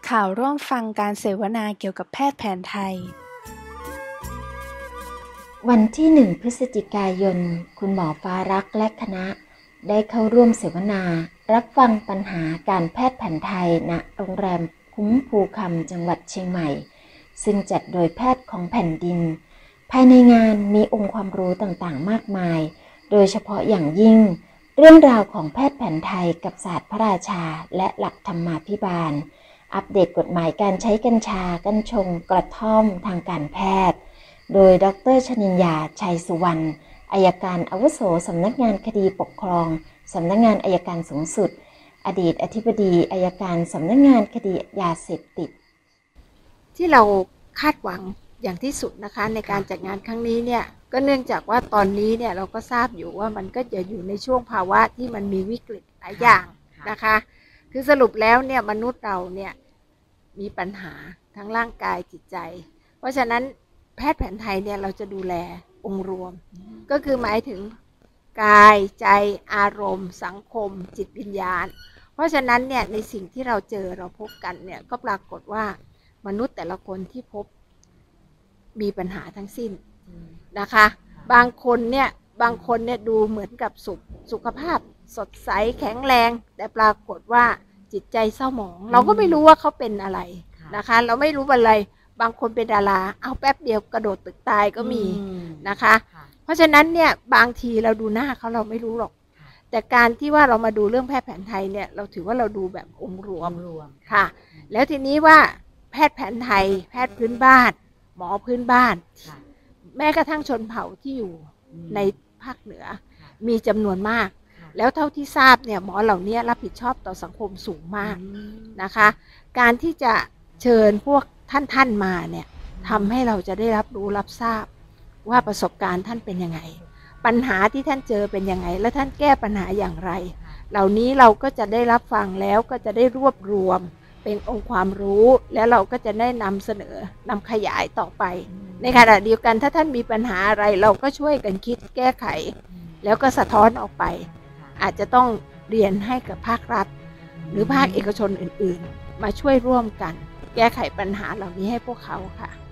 ข่าวร่วมฟังการเสวนาเกี่ยวกับแพทย์แผนไทยวันที่ 1 พฤศจิกายน คุณหมอฟ้ารักและคณะได้เข้าร่วมเสวนารับฟังปัญหาการแพทย์แผนไทยณโรงแรมคุ้มภูคำจังหวัดเชียงใหม่ซึ่งจัดโดยแพทย์ของแผ่นดินภายในงานมีองค์ความรู้ต่างๆมากมายโดยเฉพาะอย่างยิ่งเรื่องราวของแพทย์แผนไทยกับศาสตร์พระราชาและหลักธรรมาภิบาลอัปเดตกฎหมายการใช้กัญชากัญชงกระท่อมทางการแพทย์โดยดร.ชนินยา ชัยสุวรรณอัยการอาวุโสสำนักงานคดีปกครองสำนักงานอัยการสูงสุดอดีตอธิบดีอัยการสำนักงานคดียาเสพติดที่เราคาดหวังอย่างที่สุดนะคะในการจัดงานครั้งนี้เนี่ยก็เนื่องจากว่าตอนนี้เนี่ยเราก็ทราบอยู่ว่ามันก็จะอยู่ในช่วงภาวะที่มันมีวิกฤตหลายอย่างนะคะคือสรุปแล้วเนี่ยมนุษย์เราเนี่ยมีปัญหาทั้งร่างกายจิตใจเพราะฉะนั้นแพทย์แผนไทยเนี่ยเราจะดูแลองค์รวมก็คือหมายถึงกายใจอารมณ์สังคมจิตวิญญาณเพราะฉะนั้นเนี่ยในสิ่งที่เราเจอเราพบกันเนี่ยก็ปรากฏว่ามนุษย์แต่ละคนที่พบมีปัญหาทั้งสิ้นนะคะบางคนเนี่ยดูเหมือนกับสุขภาพสดใสแข็งแรงแต่ปรากฏว่าจิตใจเศร้าหมองเราก็ไม่รู้ว่าเขาเป็นอะไรนะคะเราไม่รู้อะไรบางคนเป็นดาราเอาแป๊บเดียวกระโดดตึกตายก็มีนะคะเพราะฉะนั้นเนี่ยบางทีเราดูหน้าเขาเราไม่รู้หรอกแต่การที่ว่าเรามาดูเรื่องแพทย์แผนไทยเนี่ยเราถือว่าเราดูแบบองค์รวมค่ะแล้วทีนี้ว่าแพทย์แผนไทยแพทย์พื้นบ้านหมอพื้นบ้านแม้กระทั่งชนเผ่าที่อยู่ในภาคเหนือมีจำนวนมากแล้วเท่าที่ทราบเนี่ยหมอเหล่านี้รับผิดชอบต่อสังคมสูงมากนะคะการที่จะเชิญพวกท่านมาเนี่ยทำให้เราจะได้รับรู้รับทราบว่าประสบการณ์ท่านเป็นยังไงปัญหาที่ท่านเจอเป็นยังไงและท่านแก้ปัญหาอย่างไรเหล่านี้เราก็จะได้รับฟังแล้วก็จะได้รวบรวมเป็นองค์ความรู้แล้วเราก็จะได้นำเสนอนำขยายต่อไปในขณะเดียวกันถ้าท่านมีปัญหาอะไรเราก็ช่วยกันคิดแก้ไขแล้วก็สะท้อนออกไปอาจจะต้องเรียนให้กับภาครัฐหรือภาคเอกชนอื่นๆมาช่วยร่วมกันแก้ไขปัญหาเหล่านี้ให้พวกเขาค่ะ